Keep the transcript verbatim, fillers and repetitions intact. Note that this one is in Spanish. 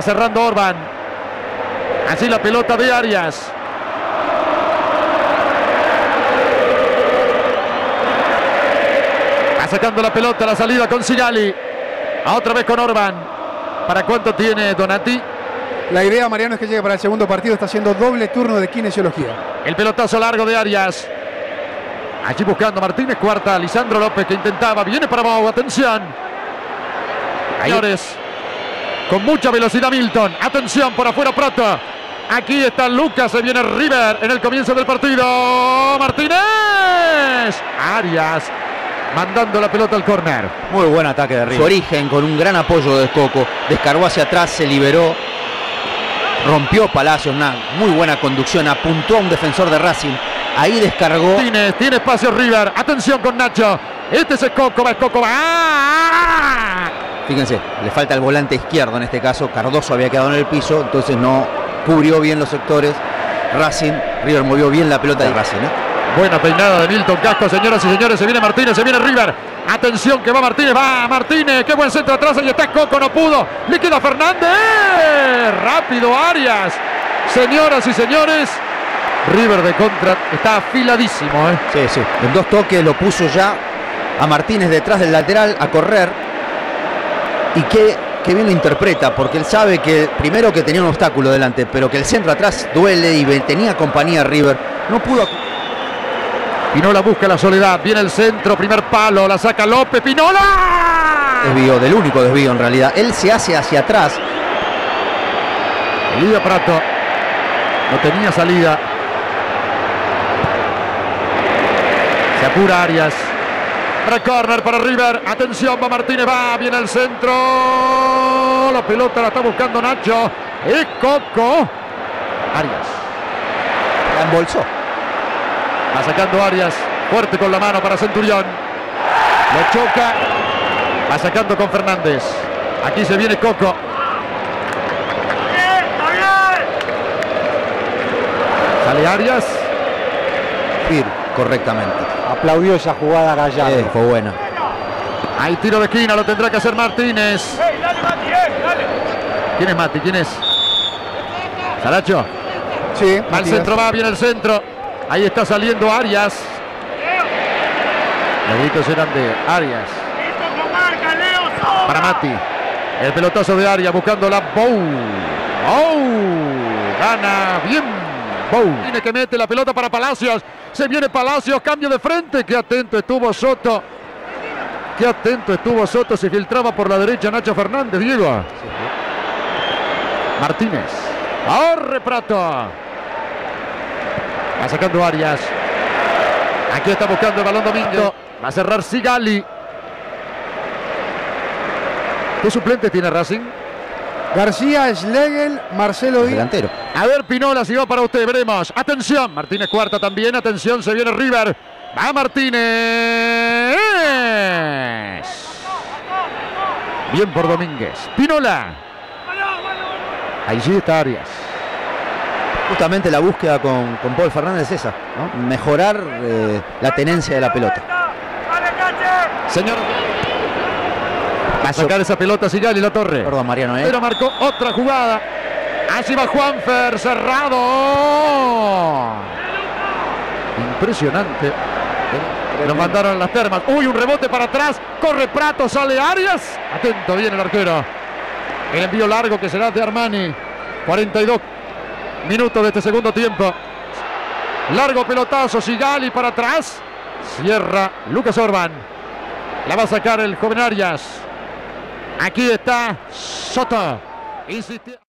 cerrando Orban. Así la pelota de Arias. Va sacando la pelota, la salida con Sigali. Otra vez con Orban. ¿Para cuánto tiene Donati? La idea, Mariano, es que llegue para el segundo partido. Está haciendo doble turno de kinesiología. El pelotazo largo de Arias. Allí buscando Martínez, cuarta. Lisandro López que intentaba. Viene para Bou, atención. Señores, con mucha velocidad Milton. Atención, por afuera Prato. Aquí está Lucas, se viene River en el comienzo del partido. Martínez. Arias mandando la pelota al córner. Muy buen ataque de River. Su origen con un gran apoyo de Coco. Descargó hacia atrás, se liberó. Rompió Palacios, una muy buena conducción. Apuntó a un defensor de Racing. Ahí descargó. Tiene, tiene espacio River. Atención con Nacho. Este es Coco, va, es Coco, va. Fíjense, le falta el volante izquierdo en este caso. Cardoso había quedado en el piso, entonces no cubrió bien los sectores. Racing, River movió bien la pelota de Racing, ¿eh? Buena peinada de Milton Casco, señoras y señores. Se viene Martínez, se viene River. Atención que va Martínez, va Martínez. Qué buen centro atrás, ahí está Coco, no pudo. Le queda Fernández. Rápido Arias. Señoras y señores, River de contra está afiladísimo, ¿eh? Sí, sí. En dos toques lo puso ya a Martínez detrás del lateral a correr. Y qué, qué bien lo interpreta, porque él sabe que primero que tenía un obstáculo delante, pero que el centro atrás duele y tenía compañía River. No pudo. Pinola busca la soledad, viene el centro, primer palo, la saca López, Pinola. Desvío, del único desvío en realidad. Él se hace hacia atrás. Elida Prato, no tenía salida. Se apura Arias. Para corner para River. Atención, va Martínez, va, viene el centro. La pelota la está buscando Nacho. Es Coco. Arias. La embolsó. Va sacando Arias. Fuerte con la mano para Centurión. Lo choca. Va sacando con Fernández. Aquí se viene Coco. Sale Arias. Ir correctamente. Aplaudió esa jugada Gallardo. Sí, fue buena. Hay tiro de esquina, lo tendrá que hacer Martínez. ¿Quién es Mati? ¿Quién es? ¿Saracho? Sí. Va al centro, va, viene el centro. Ahí está saliendo Arias. Los gritos eran de Arias. Para Mati. El pelotazo de Arias buscando la Bou. Bou. Gana bien Bou. Tiene que mete la pelota para Palacios. Se viene Palacios, cambio de frente. Qué atento estuvo Soto. Qué atento estuvo Soto. Se filtraba por la derecha Nacho Fernández, Diego. Martínez. Corre Prato. Va sacando Arias. Aquí está buscando el balón Domingo. Va a cerrar Sigali. ¿Qué suplente tiene Racing? García, Schlegel, Marcelo Díaz. Delantero. A ver Pinola si va para usted, veremos. Atención, Martínez cuarta también. Atención, se viene River. Va Martínez. Bien por Domínguez. Pinola. Ahí sí está Arias. Justamente la búsqueda con, con Paul Fernández es esa, ¿no? Mejorar eh, la tenencia de la pelota. Señor. Va a sacar esa pelota Sigali La Torre. Perdón, Mariano, ¿eh? Pero marcó otra jugada. Así va Juanfer, cerrado. Impresionante. Lo mandaron a las termas. Uy, un rebote para atrás. Corre Prato, sale Arias. Atento, viene el arquero. El envío largo que será de Armani. cuarenta y dos minutos de este segundo tiempo. Largo pelotazo, Sigali para atrás. Cierra Lucas Orban. La va a sacar el joven Arias. Aquí está Soto. Insistió.